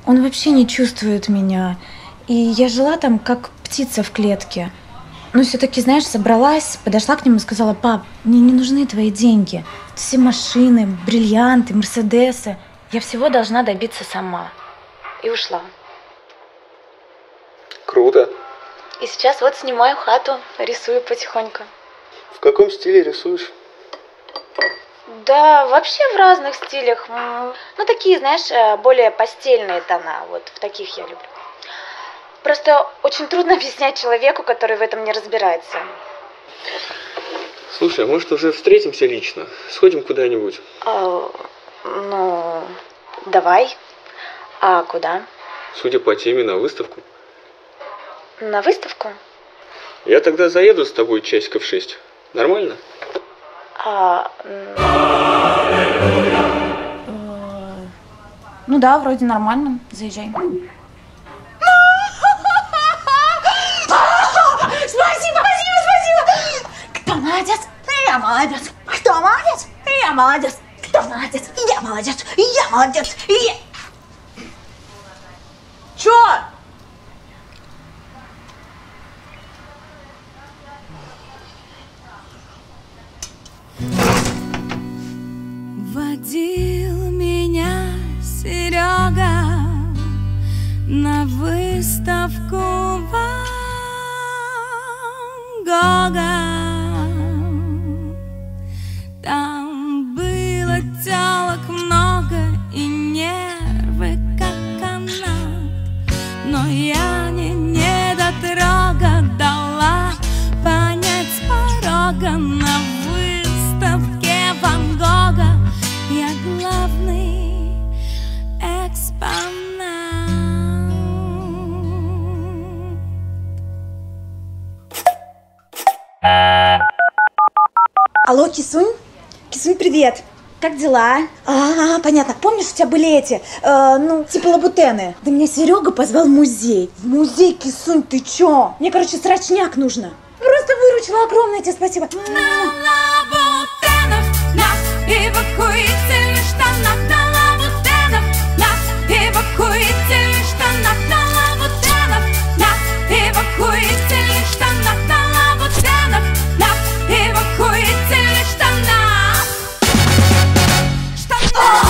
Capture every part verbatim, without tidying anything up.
Он вообще не чувствует меня. И я жила там, как птица в клетке. Но все-таки, знаешь, собралась, подошла к нему и сказала: пап, мне не нужны твои деньги. Все машины, бриллианты, мерседесы. Я всего должна добиться сама. И ушла. Круто. И сейчас вот снимаю хату, рисую потихоньку. В каком стиле рисуешь? Да, вообще в разных стилях. Ну, такие, знаешь, более постельные тона. Вот в таких я люблю. Просто очень трудно объяснять человеку, который в этом не разбирается. Слушай, а может уже встретимся лично? Сходим куда-нибудь? А, ну, давай. А куда? Судя по теме, на выставку. На выставку? Я тогда заеду с тобой часиков шесть. Нормально? А, ну да, вроде нормально. Заезжай. Спасибо, спасибо, спасибо! Кто молодец? Я молодец. Кто молодец? Я молодец. Кто молодец? Я молодец. Я молодец. Я... Чё? Водил меня Серега на выставку Ван Гога. Там было телок много и нервы как канат, но я не недотрога дала понять с порога: на выставке Ван Гога я главный экспонат. Алло, Кисунь? Кисунь, привет. Как дела? А, понятно. Помнишь, у тебя были эти, э, ну, типа лабутены? Да меня Серега позвал в музей. В музей, Кисунь, ты чё? Мне, короче, срочняк нужно. Просто выручила, огромное тебе спасибо. На лабутенах, на эвакуированных штанах, на лабутенах, на эвакуированных штанах, на лабутенах, на эвакуированных штанах, на лабутенах, на эвакуированных штанах. Штанах.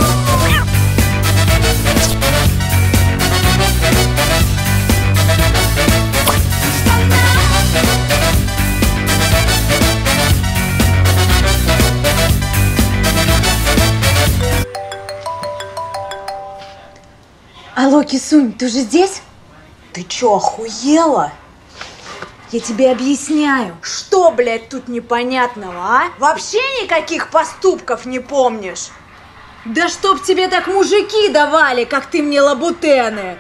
Алло, Кисунь, ты уже здесь? Ты чё, охуела? Я тебе объясняю. Что, блядь, тут непонятного, а? Вообще никаких поступков не помнишь? Да чтоб тебе так мужики давали, как ты мне лабутены.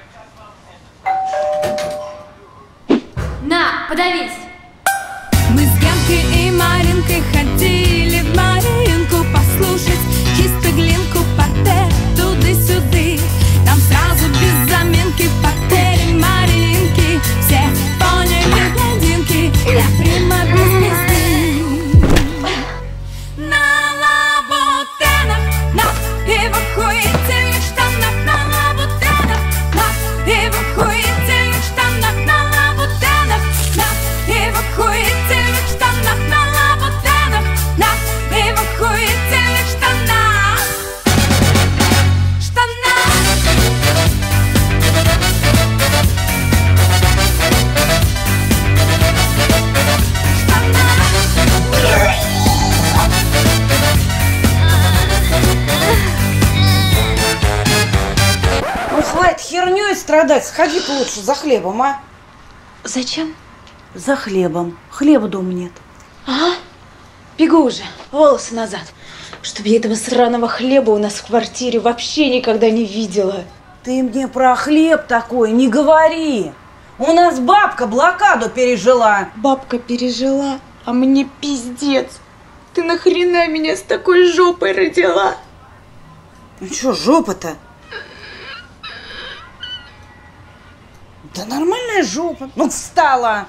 На, подавись! Мы с Янкой и Маринкой ходили в Маринку послушать чисто глинку, портрет туды-сюды. Там сразу без заминки в портере Маринки все поняли блондинки, я прима без звезды. На лабутенах, на эвакуированных штанах, на лабутенах, на эвакуированных штанах, на лабутенах, на эвакуированных штанах, на лабутенах, на эвакуированных штанах. Штанах. Ну, хватит хернёй страдать, сходи лучше за хлебом, а? Зачем? За хлебом. Хлеба дома нет. А? Бегу уже, волосы назад. Чтоб я этого сраного хлеба у нас в квартире вообще никогда не видела. Ты мне про хлеб такой не говори. У нас бабка блокаду пережила. Бабка пережила, а мне пиздец. Ты нахрена меня с такой жопой родила? Ну что, жопа-то? Да нормальная жопа. Ну, встала.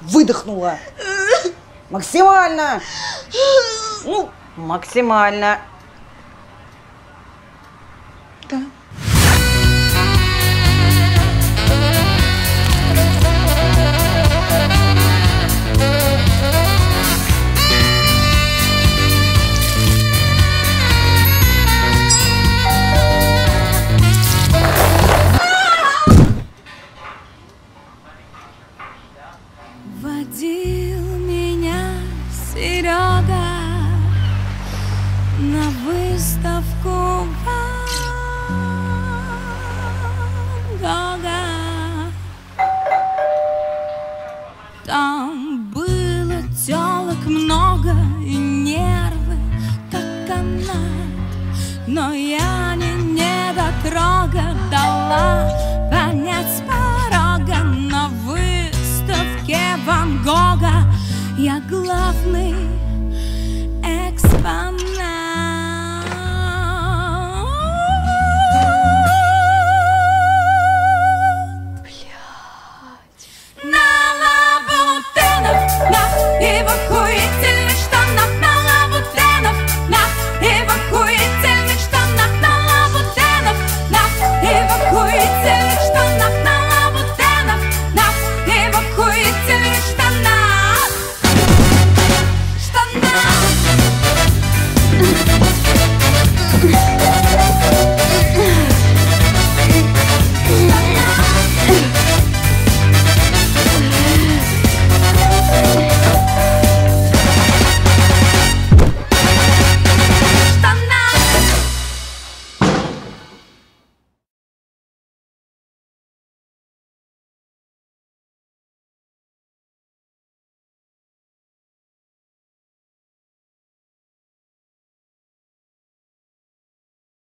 Выдохнула. Максимально. Ну, максимально.